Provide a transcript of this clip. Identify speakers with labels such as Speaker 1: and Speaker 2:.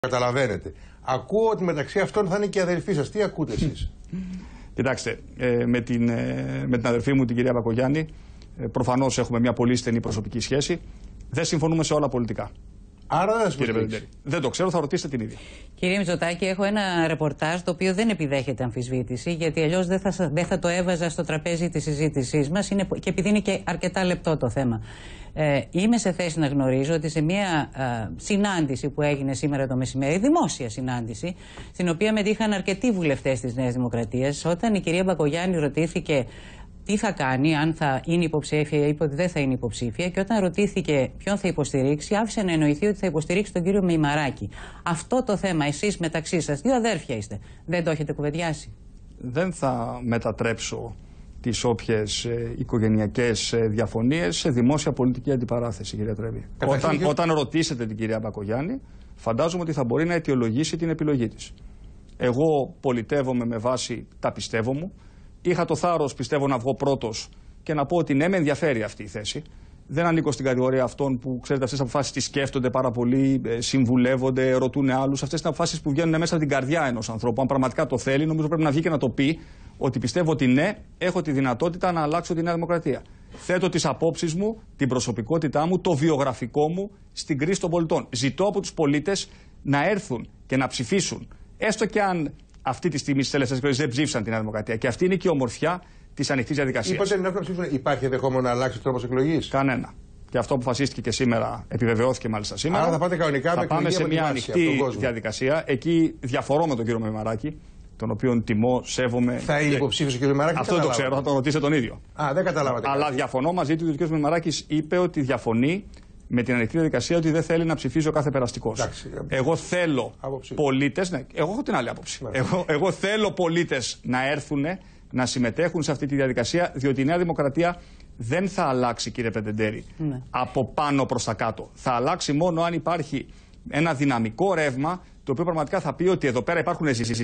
Speaker 1: Καταλαβαίνετε. Ακούω ότι μεταξύ αυτών θα είναι και οι αδελφοί σας. Τι ακούτε εσείς?
Speaker 2: Κοιτάξτε, με την αδελφή μου, την κυρία Μπακογιάννη, προφανώς έχουμε μια πολύ στενή προσωπική σχέση. Δεν συμφωνούμε σε όλα πολιτικά.
Speaker 1: Άρα δεν σας.
Speaker 2: Δεν το ξέρω, θα ρωτήσετε την ίδια.
Speaker 3: Κύριε Μητσοτάκη, έχω ένα ρεπορτάζ το οποίο δεν επιδέχεται αμφισβήτηση, γιατί αλλιώς δεν θα το έβαζα στο τραπέζι της συζήτησής μας, και επειδή είναι και αρκετά λεπτό το θέμα. Είμαι σε θέση να γνωρίζω ότι σε μια συνάντηση που έγινε σήμερα το μεσημέρι, δημόσια συνάντηση, στην οποία μετήχαν αρκετοί βουλευτές της Νέας Δημοκρατίας, όταν η κυρία Μπακογιάννη ρωτήθηκε τι θα κάνει, αν θα είναι υποψήφια, είπε ότι δεν θα είναι υποψήφια, και όταν ρωτήθηκε ποιον θα υποστηρίξει, άφησε να εννοηθεί ότι θα υποστηρίξει τον κύριο Μεϊμαράκη. Αυτό το θέμα, εσείς μεταξύ σας, δύο αδέρφια είστε, δεν το έχετε κουβεντιάσει?
Speaker 2: Δεν θα μετατρέψω τις όποιες οικογενειακές διαφωνίες σε δημόσια πολιτική αντιπαράθεση, κυρία Τρέβη. Όταν ρωτήσετε την κυρία Μπακογιάννη, φαντάζομαι ότι θα μπορεί να αιτιολογήσει την επιλογή της. Εγώ πολιτεύομαι με βάση τα πιστεύω μου. Είχα το θάρρος, πιστεύω, να βγω πρώτος και να πω ότι ναι, με ενδιαφέρει αυτή η θέση. Δεν ανήκω στην κατηγορία αυτών που, ξέρετε, αυτές τις αποφάσεις τις σκέφτονται πάρα πολύ, συμβουλεύονται, ρωτούν άλλους. Αυτές τις αποφάσεις που βγαίνουν μέσα από την καρδιά ενός ανθρώπου. Αν πραγματικά το θέλει, νομίζω πρέπει να βγει και να το πει ότι πιστεύω ότι ναι, έχω τη δυνατότητα να αλλάξω τη Νέα Δημοκρατία. Θέτω τις απόψεις μου, την προσωπικότητά μου, το βιογραφικό μου στην κρίση των πολιτών. Ζητώ από τους πολίτες να έρθουν και να ψηφίσουν, έστω και αν αυτή τη στιγμή στις τελευταίες εκλογές δεν ψήφισαν τη Νέα Δημοκρατία. Και αυτή είναι και η ομορφιά της ανοιχτής διαδικασίας.
Speaker 1: Είπατε να ψήφισαν. Υπάρχει ενδεχόμενο να αλλάξει ο τρόπος εκλογής?
Speaker 2: Κανένα. Και αυτό αποφασίστηκε και σήμερα, επιβεβαιώθηκε μάλιστα σήμερα.
Speaker 1: Άρα θα πάτε κανονικά
Speaker 2: θα πάμε σε μια ανοιχτή διαδικασία. Εκεί διαφορώ με τον κύριο Μεϊμαράκη, τον οποίον τιμώ, σέβομαι.
Speaker 1: Θα είναι υποψήφιος ο κύριο Μεϊμαράκη?
Speaker 2: Αυτό δεν το ξέρω, θα τον ρωτήσετε τον ίδιο.
Speaker 1: Δεν καταλάβατε.
Speaker 2: Αλλά διαφωνώ μαζί του, ότι ο κύριος Μεϊμαράκης είπε ότι διαφωνεί με την ανοιχτή διαδικασία, ότι δεν θέλει να ψηφίζει ο κάθε περαστικός. Εγώ θέλω πολίτες. Ναι, εγώ έχω την άλλη άποψη. Εγώ θέλω πολίτες να έρθουν να συμμετέχουν σε αυτή τη διαδικασία, διότι η Νέα Δημοκρατία δεν θα αλλάξει, κύριε Πεντεντέρη, από πάνω προς τα κάτω. Θα αλλάξει μόνο αν υπάρχει ένα δυναμικό ρεύμα, το οποίο πραγματικά θα πει ότι εδώ πέρα υπάρχουν